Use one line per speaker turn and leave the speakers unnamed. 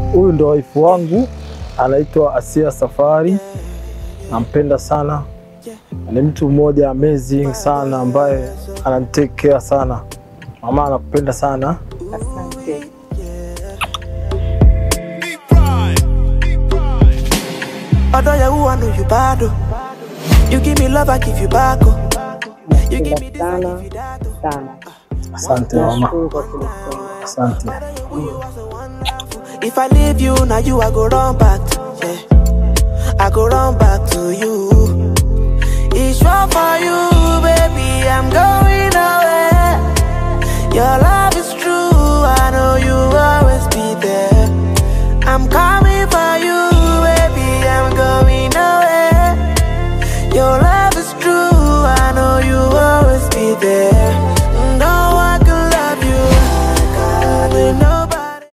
Huyu ndo wife wangu, anaitwa Asia Safari. Nampenda sana. Ni mtu mmoja amazing sana ambaye ananitake care sana. Mama anakupenda sana.
Asante.
Although you know you bad, you give me love, I give you back. You give me
sana sana.
Asante mama. Asante.
If I leave you now, you I go run back. Yeah, I go run back to you. It's wrong for you, baby. I'm going away. Your love is true. I know you always.